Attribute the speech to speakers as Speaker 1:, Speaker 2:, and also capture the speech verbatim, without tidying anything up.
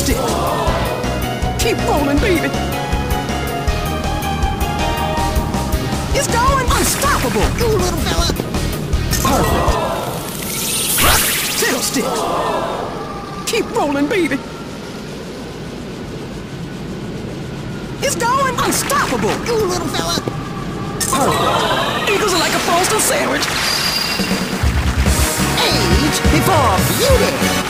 Speaker 1: stick. Keep rolling, baby. It's going unstoppable.
Speaker 2: Ooh, little fella.
Speaker 1: Perfect. Tail stick. Keep rolling, baby. It's going unstoppable.
Speaker 2: Ooh, little fella.
Speaker 1: Perfect. Eagles are like a frosted sandwich.
Speaker 2: Age before beauty.